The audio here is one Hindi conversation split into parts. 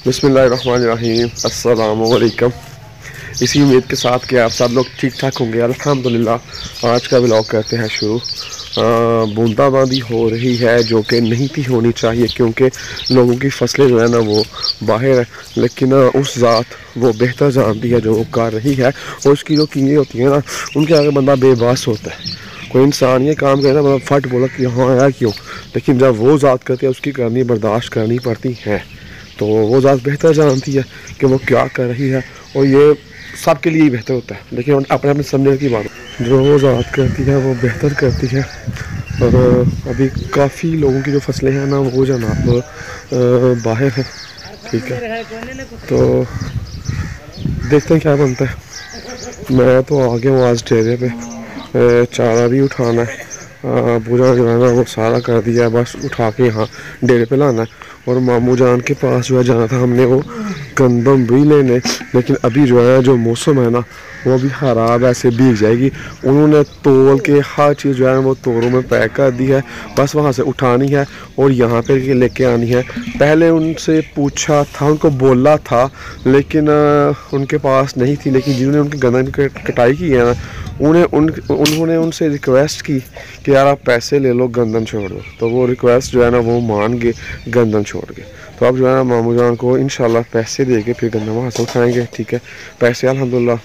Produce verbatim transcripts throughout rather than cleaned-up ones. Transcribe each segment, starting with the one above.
बिस्मिल्लाहिर्रहमानिर्रहीम, अस्सलामु अलैकुम। इसी उम्मीद के साथ कि आप सब लोग ठीक ठाक होंगे, अल्हम्दुलिल्लाह। आज का व्लॉग करते हैं शुरू। बूंदाबांदी हो रही है जो कि नहीं थी होनी चाहिए, क्योंकि लोगों की फसलें जो है ना वो बाहर है, लेकिन उस ज़ात वो बेहतर जानती है जो वो कर रही है। और उसकी जो कीमतें होती हैं ना, उनके आगे बंदा बेबस होता है। कोई इंसान ये काम करे ना, मतलब फट बोला कि हाँ यार क्यों, लेकिन जब वो ज़ात करती है उसकी करनी बर्दाश्त करनी पड़ती है। तो वो ज़ात बेहतर जानती है कि वो क्या कर रही है, और ये सब के लिए ही बेहतर होता है, लेकिन अपने अपने समझने की बात जो वो ज़ात करती है वो बेहतर करती है। और अभी काफ़ी लोगों की जो फसलें हैं ना वो जनाब बाहर है, ठीक है। तो देखते हैं क्या बनता है। मैं तो आ गया हूँ आज डेरे पे, चारा भी उठाना है, पूरा जो है ना वो सारा कर दिया है, बस उठा के यहाँ डेरे पे लाना है। और मामू जान के पास जो है जाना था हमने वो गंदम भी लेने, लेकिन अभी जो है जो मौसम है ना वो अभी ख़राब ऐसे भीग जाएगी। उन्होंने तोल के हर चीज़ जो है वो तोरों में पैक कर दी है, बस वहाँ से उठानी है और यहाँ पे लेके आनी है। पहले उनसे पूछा था, उनको बोला था, लेकिन उनके पास नहीं थी। लेकिन जिन्होंने उनकी गंदम की कटाई की है ना, उन्हें उन उन्होंने उनसे रिक्वेस्ट की कि यार आप पैसे ले लो, गंदम छोड़ दो। तो वो रिक्वेस्ट जो है ना वो मान गए, गंदम छोड़ के। तो अब जो है ना मामू जान को इंशाल्लाह पैसे दे के फिर गंदम वहाँ से उठाएँगे, ठीक है। पैसे अल्हम्दुलिल्लाह।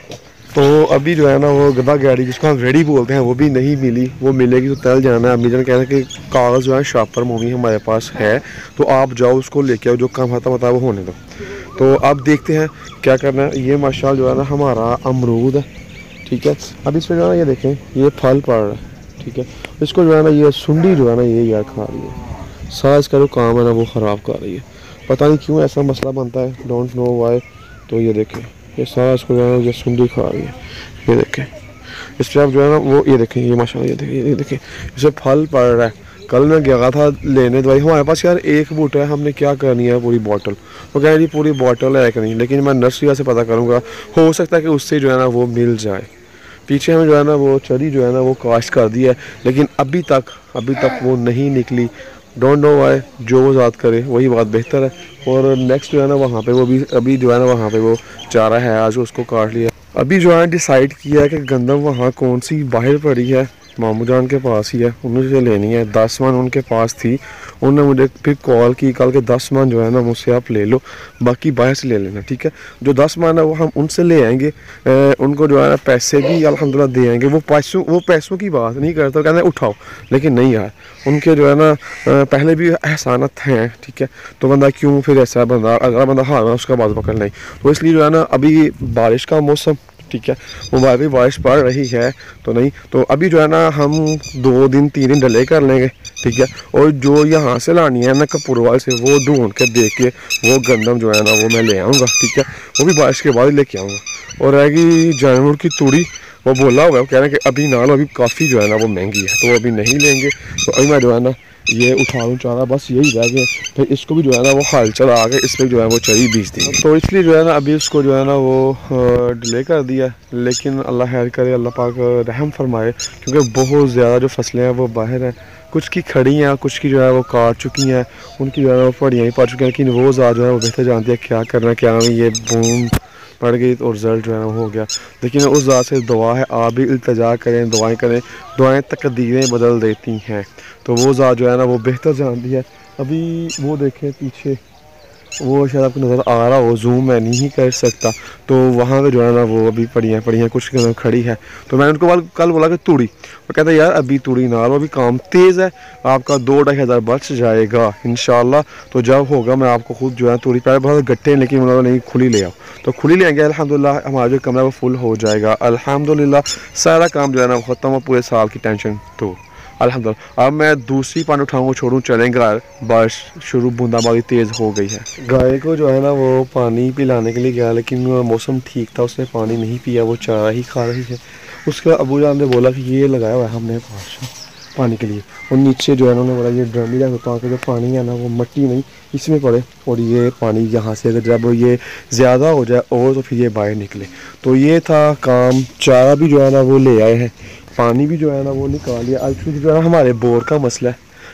तो अभी जो है ना वो गदा गाड़ी जिसको हम रेडी बोलते हैं वो भी नहीं मिली, वो मिलेगी तो तल जाना है। अम्मी जान कह रहे हैं कि कागज़ जो है शापर मोमी हमारे पास है, तो आप जाओ उसको लेके आओ, जो काम आता होता है वो होने दो। तो अब देखते हैं क्या करना है। ये माशाल्लाह जो है ना हमारा अमरूद है, ठीक है। अब इसमें जो है ना ये देखें ये फल पड़ रहा है, ठीक है। इसको जो है ना ये सुंडी जो है ना ये यार खा रही है, सारा इसका जो काम है ना वो ख़राब कर रही है। पता नहीं क्यों ऐसा मसला बनता है, डोंट नो वाई। तो ये देखें ये सारा इसको जो है ना ये सुंडी खा रही है, ये देखें। इस पर आप जो है ना वो ये देखें, ये माशाल्लाह ये देखें, ये देखें इसे फल पड़ रहा है। कल मैं गया था लेने दवाई, हमारे पास यार एक बूटा है, हमने क्या करनी है पूरी बॉटल। वो कह रही पूरी बॉटल है कि नहीं, लेकिन मैं नर्सरी से पता करूँगा, हो सकता है कि उससे जो है ना वो मिल जाए। पीछे हमें जो है ना वो चरी जो है ना वो काश्त कर दी है, लेकिन अभी तक अभी तक वो नहीं निकली। डोंट नो वाई, जो वो ज़ात करे वही बात बेहतर है। और नेक्स्ट जो है ना वहाँ पे वो भी अभी जो है ना वहाँ पे वो चारा है, आज उसको काट लिया। अभी जो है डिसाइड किया है कि गंदम वहाँ कौन सी बाहर पड़ी है, मामू जान के पास ही है, उन्हें से लेनी है। दस मन उनके पास थी, उन्होंने मुझे फिर कॉल की, कल के दस मन जो है ना मुझसे आप ले लो, बाकी बाहर से ले लेना, ठीक है। जो दस मन है वो हम उनसे ले आएंगे, ए, उनको जो है ना पैसे भी अल्हम्दुलिल्लाह दे आएंगे। वो पैसों वो पैसों की बात नहीं करता, कहते हैं उठाओ, लेकिन नहीं यार उनके जो है ना पहले भी एहसानत हैं, ठीक है। तो बंदा क्यों फिर ऐसा बंदा अगला बंदा हार है उसका बात पकड़ नहीं। तो इसलिए जो है ना अभी बारिश का मौसम, ठीक है, वो भी बारिश पड़ रही है तो नहीं, तो अभी जो है ना हम दो दिन तीन दिन डले कर लेंगे, ठीक है। और जो यहाँ से लानी है ना कपूरवाल से, वो ढूंढ के देख के वो गंदम जो है ना वो मैं ले आऊँगा, ठीक है। वो भी बारिश के बाद ही लेके आऊँगा। और रहेगी जानवर की तूड़ी, वो बोला हुआ है, वो कह रहे हैं कि अभी ना लो, अभी काफ़ी जो है ना वो महंगी है, तो अभी नहीं लेंगे। तो अभी मैं जो है ना ये उठा लूँ चारा, बस यही रह गए। फिर इसको भी जो है ना वो हाल चला आ गए, इस पर जो है वो चरी बीज दी, तो इसलिए जो है ना अभी उसको जो है ना वो डिले कर दिया। लेकिन अल्लाह खैर करे, अल्लाह पाक रहम फरमाए, क्योंकि बहुत ज़्यादा जो फसलें हैं वो बाहर हैं। कुछ की खड़ी हैं, कुछ की जो है वो काट चुकी हैं, उनकी जो है वो पड़ियाँ ही पड़ चुकी हैं। लेकिन वो ज़्यादा जो है वो बेहतर जानती है क्या करना, क्या नहीं। ये बूम पड़ गई और रिज़ल्ट जो है वो हो गया। लेकिन उस ज़ात से दुआ है, आप भी इल्तिजा करें, दुआएं करें, दुआएं तकदीरें बदल देती हैं। तो वो ज़ात जो है ना वो बेहतर जानती है। अभी वो देखें पीछे, वो शायद आपको नज़र आ रहा हो, जूम मैं नहीं कर सकता। तो वहाँ पे जो है ना वो अभी पड़ी हैं पड़ी हैं कुछ खड़ी है। तो मैंने उनको कल बोला कि तूड़ी, वो कहता है यार अभी तूड़ी ना लो, अभी काम तेज़ है, आपका दो ढाई हज़ार बच जाएगा इंशाल्लाह। तो जब होगा मैं आपको खुद जो है तूड़ी पहले बहुत गट्टे, लेकिन उन्होंने नहीं खुली ले आओ, तो खुली ले आएंगे अल्हम्दुलिल्लाह। हमारा जो कमरा वो फुल हो जाएगा अल्हम्दुलिल्लाह। सारा काम जो है ना ख़त्म हो, पूरे साल की टेंशन तो अल्हम्दुलिल्लाह। अब मैं दूसरी पानी उठाऊँ छोड़ूँ चलेंगे, बारिश शुरू बूंदाबांदी तेज़ हो गई है। गाय को जो है ना वो पानी पिलाने के लिए गया, लेकिन मौसम ठीक था, उसने पानी नहीं पिया, वो चारा ही खा रही है। उसके बाद अबू जान ने बोला कि ये लगाया हुआ है हमने पानी के लिए, और नीचे जो है उन्होंने बोला ये ड्रम ही रख दो ताकि जो पानी है ना वो मिट्टी नहीं इसमें पड़े, और ये पानी यहाँ से अगर जब ये ज़्यादा हो जाए और तो फिर ये बाहर निकले। तो ये था काम। चारा भी जो है ना वो ले आए हैं, पानी भी जो है ना वो निकाल लिया। एक्चुअली जो है ना हमारे बोर का मसला है,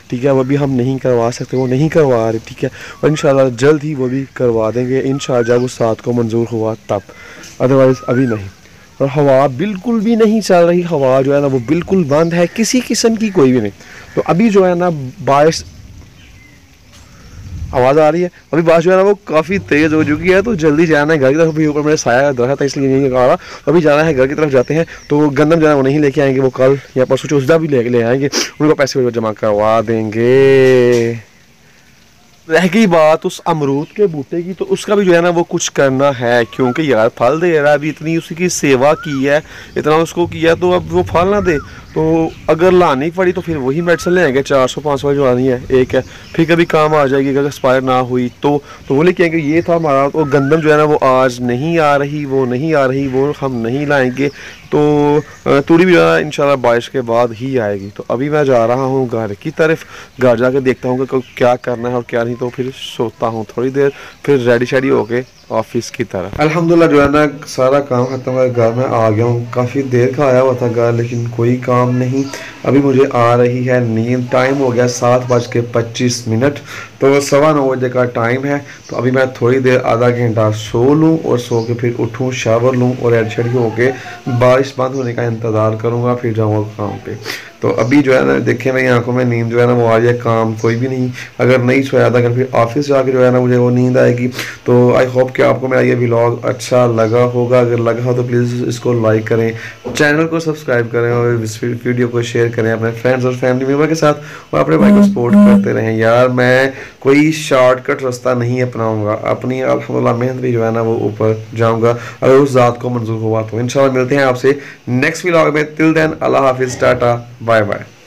ठीक है, वो भी हम नहीं करवा सकते, वो नहीं करवा रहे, ठीक है। और इंशाल्लाह जल्द ही वो भी करवा देंगे इंशाल्लाह, जब उस साथ को मंजूर हुआ तब, अदरवाइज़ अभी नहीं। और हवा बिल्कुल भी नहीं चल रही, हवा जो है ना वो बिल्कुल बंद है, किसी किस्म की कोई भी नहीं। तो अभी जो है ना बारिश, आवाज़ आ रही है, अभी बारिश जो है ना वो काफ़ी तेज़ हो चुकी है, तो जल्दी जाना है घर की तरफ। अभी ऊपर मेरे साया दरख्त है इसलिए नहीं आ रहा, तो अभी जाना है घर की तरफ, जाते हैं। तो गंदम जो है वो नहीं लेके आएंगे, वो कल या परसों चौसदा भी ले ले आएंगे, उनको पैसे जमा करवा देंगे। रह गई बात उस अमरूद के बूटे की, तो उसका भी जो है ना वो कुछ करना है, क्योंकि यार फल दे रहा है, अभी इतनी उसकी सेवा की है, इतना उसको किया, तो अब वो फल ना दे तो अगर लानी पड़ी तो फिर वही मेडिसिन ले आएंगे, चार सौ पाँच सौ जो आनी है एक है, फिर कभी काम आ जाएगी अगर एक्सपायर ना हुई तो तो वो लेके आएंगे। ये था हमारा। तो गंदम जो है ना वो आज नहीं आ रही, वो नहीं आ रही, वो हम नहीं लाएंगे। तो तूड़ी भी जो है इंशाल्लाह बारिश के बाद ही आएगी। तो अभी मैं जा रहा हूँ घर की तरफ, घर जाके देखता हूँ कि क्या करना है और क्या नहीं, तो फिर सोता हूँ थोड़ी देर, फिर रेडी शेडी होके ऑफिस की तरफ। अल्हम्दुलिल्लाह जो है ना सारा काम खत्म है, घर में आ गया हूँ। काफ़ी देर का आया हुआ था घर, लेकिन कोई काम नहीं। अभी मुझे आ रही है नींद, टाइम हो गया सात बज के पच्चीस मिनट, तो सवा नौ बजे का टाइम है। तो अभी मैं थोड़ी देर आधा घंटा सो लूँ और सो के फिर उठूँ, शावर लूँ और रेडी शेडी होके बारिश बंद होने का इंतज़ार करूँगा, फिर जाऊँगा काम पे। तो अभी जो है ना देखें मेरी आंखों में नींद जो है ना वो आ रही है, काम कोई भी नहीं। अगर नहीं सोया था, अगर फिर ऑफिस जाके जो है ना मुझे वो नींद आएगी। तो आई होप कि आपको मेरा ये व्लॉग अच्छा लगा होगा। अगर लगा हो तो प्लीज़ इसको लाइक करें, चैनल को सब्सक्राइब करें और इस वीडियो को शेयर करें अपने फ्रेंड्स और फैमिली मेम्बर के साथ, और अपने भाई को सपोर्ट करते रहें। यार मैं कोई शॉर्टकट रास्ता नहीं अपनाऊंगा, अपनी अल्हम्दुलिल्लाह मेहनत भी जो है ना वो ऊपर जाऊँगा, अगर उस ज़ात को मंजूर हुआ तो। इंशाल्लाह मिलते हैं आपसे नेक्स्ट व्लॉग में। टिल देन अल्लाह हाफिज़, टाटा, बाय बाय।